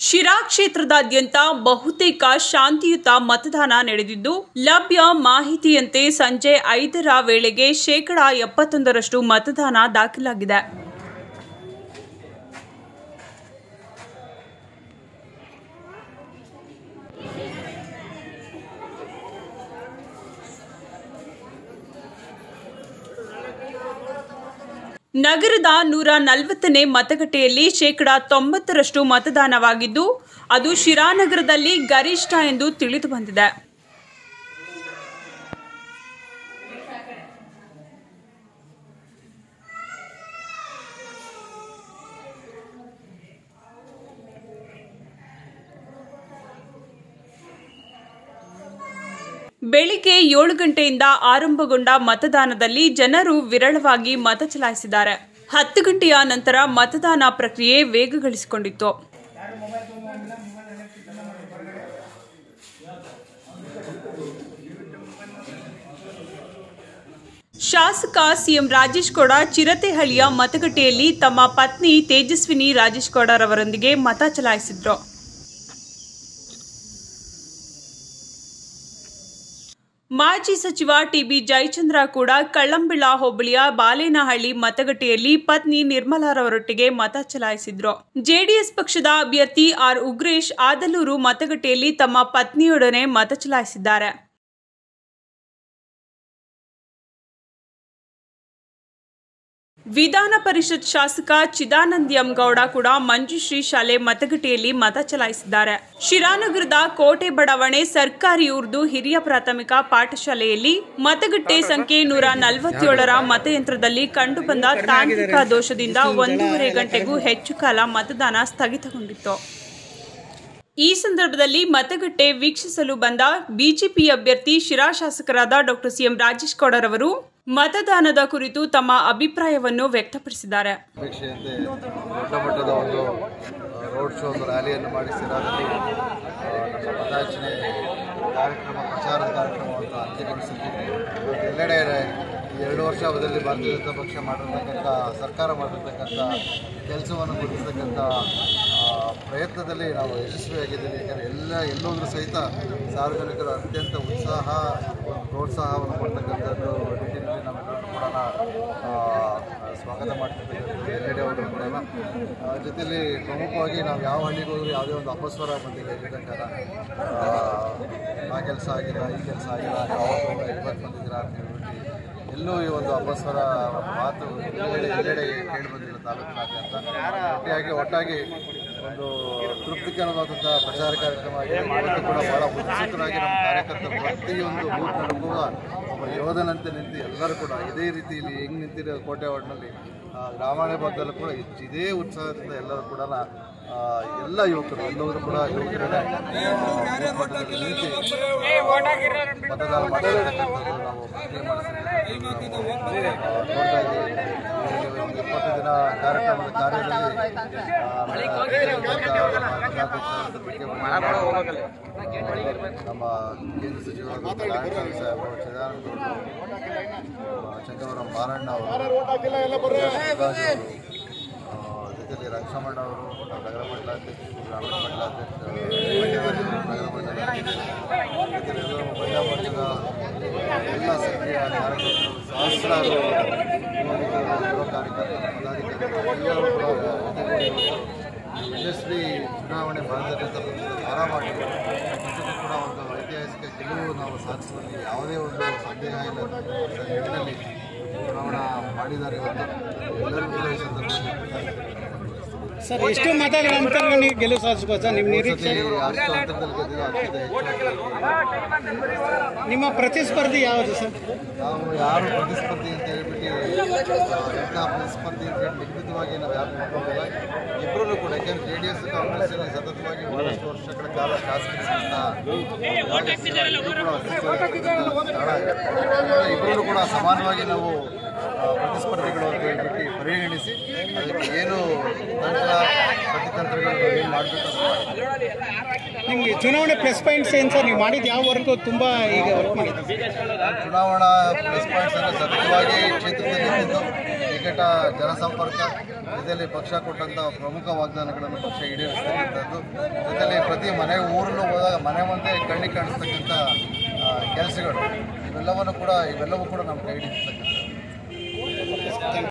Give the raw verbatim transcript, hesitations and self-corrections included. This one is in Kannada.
ಶಿರಾ ಕ್ಷೇತ್ರದಾದ್ಯಂತ ಬಹುತೇಕ ಶಾಂತಿಯುತ ಮತದಾನ ನಡೆದಿದ್ದು, ಲಭ್ಯ ಮಾಹಿತಿಯಂತೆ ಸಂಜೆ ಐದರ ವೇಳೆಗೆ ಶೇಕಡಾ ಎಪ್ಪತ್ತೊಂದರಷ್ಟು ಮತದಾನ ದಾಖಲಾಗಿದೆ. ನಗರದ ನೂರ ನಲವತ್ತನೇ ಮತಗಟ್ಟೆಯಲ್ಲಿ ಶೇಕಡಾ ತೊಂಬತ್ತರಷ್ಟು ಮತದಾನವಾಗಿದ್ದು, ಅದು ಶಿರಾ ನಗರದಲ್ಲಿ ಗರಿಷ್ಠ ಎಂದು ತಿಳಿದು ಬಂದಿದೆ. ಬೆಳಿಗ್ಗೆ ಏಳು ಗಂಟೆಯಿಂದ ಆರಂಭಗೊಂಡ ಮತದಾನದಲ್ಲಿ ಜನರು ವಿರಳವಾಗಿ ಮತ ಚಲಾಯಿಸಿದ್ದಾರೆ. ಹತ್ತು ಗಂಟೆಯ ನಂತರ ಮತದಾನ ಪ್ರಕ್ರಿಯೆ ವೇಗಗೊಳಿಸಿಕೊಂಡಿತ್ತು. ಶಾಸಕ ಸಿಎಂ ರಾಜೇಶ್ ಗೌಡ ಚಿರತೆಹಳ್ಳಿಯ ಮತಗಟ್ಟೆಯಲ್ಲಿ ತಮ್ಮ ಪತ್ನಿ ತೇಜಸ್ವಿನಿ ರಾಜೇಶ್ ಗೌಡರವರೊಂದಿಗೆ ಮತ ಚಲಾಯಿಸಿದ್ರು. ಮಾಜಿ ಸಚಿವ ಟಿಬಿ ಜಯಚಂದ್ರ ಕೂಡ ಕಳ್ಳಂಬೆಳ ಹೋಬಳಿಯ ಬಾಲೇನಹಳ್ಳಿ ಮತಗಟ್ಟೆಯಲ್ಲಿ ಪತ್ನಿ ನಿರ್ಮಲಾರವರೊಟ್ಟಿಗೆ ಮತ ಚಲಾಯಿಸಿದ್ರು. ಜೆಡಿಎಸ್ ಪಕ್ಷದ ಅಭ್ಯರ್ಥಿ ಆರ್ ಉಗ್ರೇಶ್ ಆದಲೂರು ಮತಗಟ್ಟೆಯಲ್ಲಿ ತಮ್ಮ ಪತ್ನಿಯೊಡನೆ ಮತ ಚಲಾಯಿಸಿದ್ದಾರೆ. ವಿಧಾನ ಪರಿಷತ್ ಶಾಸಕ ಚಿದಾನಂದ ಎಂ ಗೌಡ ಕೂಡ ಮಂಜುಶ್ರೀ ಶಾಲೆ ಮತಗಟ್ಟೆಯಲ್ಲಿ ಮತ ಚಲಾಯಿಸಿದ್ದಾರೆ. ಶಿರಾನಗರದ ಕೋಟೆ ಬಡಾವಣೆ ಸರ್ಕಾರಿ ಉರ್ದು ಹಿರಿಯ ಪ್ರಾಥಮಿಕ ಪಾಠಶಾಲೆಯಲ್ಲಿ ಮತಗಟ್ಟೆ ಸಂಖ್ಯೆ ನೂರ ನಲವತ್ತೇಳರ ಮತಯಂತ್ರದಲ್ಲಿ ಕಂಡುಬಂದ ತಾಂತ್ರಿಕ ದೋಷದಿಂದ ಒಂದೂವರೆ ಗಂಟೆಗೂ ಹೆಚ್ಚು ಕಾಲ ಮತದಾನ ಸ್ಥಗಿತಗೊಂಡಿತ್ತು. ಈ ಸಂದರ್ಭದಲ್ಲಿ ಮತಗಟ್ಟೆ ವೀಕ್ಷಿಸಲು ಬಂದ ಬಿಜೆಪಿ ಅಭ್ಯರ್ಥಿ ಶಿರಾ ಶಾಸಕರಾದ ಡಾಕ್ಟರ್ ಸಿಎಂ ರಾಜೇಶ್ ಗೌಡರವರು ಮತದಾನದ ಕುರಿತು ತಮ್ಮ ಅಭಿಪ್ರಾಯವನ್ನು ವ್ಯಕ್ತಪಡಿಸಿದ್ದಾರೆ. ದೊಡ್ಡ ಮಟ್ಟದ ಒಂದು ರೋಡ್ ಶೋ ಒಂದು ರ್ಯಾಲಿಯನ್ನು ಮಾಡಿ ಶಿರಾದಲ್ಲಿ ನಮ್ಮ ಮತಯಾಚನೆ ಕಾರ್ಯಕ್ರಮ ಪ್ರಚಾರದ ಕಾರ್ಯಕ್ರಮವನ್ನು ಅಂತ್ಯಗೊಳಿಸಿದ್ದೀವಿ. ಎಲ್ಲೆಡೆ ಎರಡು ವರ್ಷ ಅವಧಿಯಲ್ಲಿ ಭಾರತೀಯ ಜನತಾ ಪಕ್ಷ ಮಾಡಿರ್ತಕ್ಕಂಥ ಸರ್ಕಾರ ಮಾಡಿರ್ತಕ್ಕಂಥ ಕೆಲಸವನ್ನು ಗುರುತಿಸ್ತಕ್ಕಂಥ ಪ್ರಯತ್ನದಲ್ಲಿ ನಾವು ಯಶಸ್ವಿಯಾಗಿದ್ದೀವಿ. ಯಾಕಂದರೆ ಎಲ್ಲ ಎಲ್ಲೋದ್ರೂ ಸಹಿತ ಸಾರ್ವಜನಿಕರು ಅತ್ಯಂತ ಉತ್ಸಾಹ ಪ್ರೋತ್ಸಾಹವನ್ನು ಕೊಡ್ತಕ್ಕಂಥದ್ದು ನಿಟ್ಟಿನಲ್ಲಿ ನಾವೆಲ್ಲರೂ ಕೂಡ ಸ್ವಾಗತ ಮಾಡ್ತಿರ್ತಕ್ಕಂಥದ್ದು ಎಲ್ಲೆಡೆ ಅವರು ಕೂಡ. ಜೊತೆಯಲ್ಲಿ ಪ್ರಮುಖವಾಗಿ ನಾವು ಯಾವ ಹಳ್ಳಿಗೆ ಹೋದರೂ ಯಾವುದೇ ಒಂದು ಅಪಸ್ವರ ಬಂದಿಲ್ಲ. ಇಲ್ಲಿದ್ದಂಗೆ ಆ ಕೆಲಸ ಆಗಿಲ್ಲ, ಈ ಕೆಲಸ ಆಗಿಲ್ಲ, ಯಾವಾಗ ಇವತ್ತು ಬಂದಿದ್ದೀರಾ ಅಂತ ಹೇಳ್ಬಿಟ್ಟು ಎಲ್ಲೂ ಈ ಒಂದು ಅಪಸ್ವರ ಮಾತು ಎಲ್ಲೆಡೆ ಎಲ್ಲೆಡೆ ಕೇಳಿ ಬಂದಿಲ್ಲ ತಾಲೂಕಿನಾದ್ಯಂತ. ಒಟ್ಟಾಗಿ ಒಟ್ಟಾಗಿ ಒಂದು ತೃಪ್ತಿಕರವಾದಂಥ ಪ್ರಚಾರ ಕಾರ್ಯಕ್ರಮ ಆಗಿದೆ. ಇವತ್ತು ಕೂಡ ಭಾಳ ಉತ್ಸುಕರಾಗಿ ನಮ್ಮ ಕಾರ್ಯಕರ್ತರು ಪ್ರತಿಯೊಂದು ಬೂತ್ನಲ್ಲೂ ಕೂಡ ಒಬ್ಬ ಯೋಧನಂತೆ ನಿಂತು ಎಲ್ಲರೂ ಕೂಡ ಇದೇ ರೀತಿಯಲ್ಲಿ ಹೆಂಗೆ ನಿಂತಿರೋ ಕೋಟೆ ವಾರ್ಡ್ನಲ್ಲಿ ಗ್ರಾಮೀಣ ಭಾಗದಲ್ಲೂ ಕೂಡ ಇದೇ ಉತ್ಸಾಹದಿಂದ ಎಲ್ಲರೂ ಕೂಡ ಎಲ್ಲ ಯುವಕರು ಎಲ್ಲರೂ ಕೂಡ ಯುವಕರೇ ನಿಂತು ಮತದಾನ ಮಾಡಿರ್ತಕ್ಕಂಥದ್ದು ನಾವು ಪ್ರಕ್ರಿಯೆ ಮಾಡಿಸಿದ್ದೀವಿ. ನೋಡ್ತಾ ಇದ್ದೀವಿ ಒಂದು ಇಪ್ಪತ್ತು ದಿನ ಕಾರ್ಯಕ್ರಮದ ಕಾರ್ಯದಲ್ಲಿ ನಮ್ಮ ಕೇಂದ್ರ ಸಚಿವರಾದ ಸಾಹೇಬರು, ಚಿದಾನಂದ ಚಂದ್ರವರಂ ಮಾರಣ್ಣ ಅವರು, ಜೊತೆಯಲ್ಲಿ ರಂಗಸಮಣ್ಣ ಅವರು, ನಗರ ಮಂಡಲಾಧ್ಯಕ್ಷರು, ಗ್ರಾಮೀಣ ಮಂಡಲಾಧ್ಯಕ್ಷರು, ನಗರ ಮಂಡಲಾಧ್ಯಕ್ಷರು, ಜೊತೆಯಲ್ಲಿ ಮಹಿಳಾ ಪಕ್ಷದ ಎಲ್ಲ ಸಕ್ರಿಯ ಕಾರ್ಯಕರ್ತರು, ಸಹಸ್ರಾರು ಯುವ ಕಾರ್ಯಕರ್ತರು, ಪದಾಧಿಕಾರಿಗಳು ಎಲ್ಲರೂ ಕೂಡ ಜೊತೆಗೂಡಿ ಯಶಸ್ವಿ ಚುನಾವಣೆ ಭಾರತೀಯ ಜನತಾ ಪಕ್ಷದ ಧಾರಾ ಮಾಡಿದ್ರು. ಪಕ್ಷಕ್ಕೂ ಕೂಡ ಒಂದು ಐತಿಹಾಸಿಕ ಗೆಲುವು ನಾವು ಸಾಧಿಸುವಲ್ಲಿ ಯಾವುದೇ ಒಂದು ಸಂದೇಹ ಇಲ್ಲದ ನಿಟ್ಟಿನಲ್ಲಿ ಚುನಾವಣಾ ಮಾಡಿದ್ದಾರೆ. ಇವತ್ತು ಎಲ್ಲರೂ ಕೂಡ ಈ ಸಂದರ್ಭದಲ್ಲಿ ಸರ್ ಎಷ್ಟು ಮತಗಳ ಅಂತರದಲ್ಲಿ ಗೆಲುವು ಸಾಧಿಸಬಹುದು ಸರ್ ನಿಮ್ಮ ನಿರೀಕ್ಷೆ? ಅಷ್ಟು ಅಂತರದಲ್ಲಿ ಗೆದ್ದಿರೋ ಅತ್ಯಂತ ಹೆಚ್ಚು. ನಿಮ್ಮ ಪ್ರತಿಸ್ಪರ್ಧಿ ಯಾವುದು ಸರ್? ನಾವು ಯಾರು ಪ್ರತಿಸ್ಪರ್ಧಿ ಅಂತ ಹೇಳ್ಬಿಟ್ಟು ಎಂಥ ಪ್ರತಿಸ್ಪರ್ಧಿ ಅಂತ ಹೇಳಿ ನಿಗದಿತವಾಗಿ ನಾವು ಯಾರು ಮಾಡ್ಕೊಂಡಿಲ್ಲ. ಇಬ್ಬರೂ ಕೂಡ ಯಾಕೆಂದರೆ ಜೆ ಡಿ ಎಸ್ ಕಾಂಗ್ರೆಸ್ಸಲ್ಲಿ ಸತತವಾಗಿ ಒಂದಷ್ಟು ವರ್ಷಗಳ ಕಾಲ ಶಾಸಕರಿಂದ ಇಬ್ಬರೂ ಕೂಡ ಸಮಾನವಾಗಿ ನಾವು ಪ್ರತಿಸ್ಪರ್ಧಿಗಳು ಅಂತ ಹೇಳ್ಬಿಟ್ಟು ಪರಿಗಣಿಸಿ ಅದಕ್ಕೆ ಏನು ತಂತ್ರ ಪ್ರತಿತಂತ್ರಗಳು ಏನು ಮಾಡಬೇಕು. ನಿಮಗೆ ಚುನಾವಣೆ ಪ್ಲಸ್ ಪಾಯಿಂಟ್ಸ್ ಏನು ಸರ್? ನೀವು ಮಾಡಿದ ಯಾವ ವರ್ಕ್ ತುಂಬ ಈಗ ವರ್ಕ್ ಮಾಡಿದ್ದೀವಿ? ಚುನಾವಣಾ ಪ್ಲಸ್ ಪಾಯಿಂಟ್ಸ್ ಅಂದರೆ ಸತತವಾಗಿ ಕ್ಷೇತ್ರದಲ್ಲಿ ನಿಂತಿದ್ದು ನಿಕಟ ಜನಸಂಪರ್ಕ, ಇದರಲ್ಲಿ ಪಕ್ಷ ಕೊಟ್ಟಂಥ ಪ್ರಮುಖ ವಾಗ್ದಾನಗಳನ್ನು ಪಕ್ಷ ಈಡೇರಿಸ್ತಕ್ಕಂಥದ್ದು, ಪ್ರತಿ ಮನೆ ಊರಲ್ಲೂ ಹೋದಾಗ ಮನೆ ಮುಂದೆ ಕಣ್ಣಿಗೆ ಕಾಣಿಸ್ತಕ್ಕಂಥ ಕೆಲಸಗಳು ಇವೆಲ್ಲವನ್ನು ಕೂಡ ಇವೆಲ್ಲವೂ ಕೂಡ ನಮ್ಮ ಕೈ ಹಿಡಿತಕ್ಕಂಥ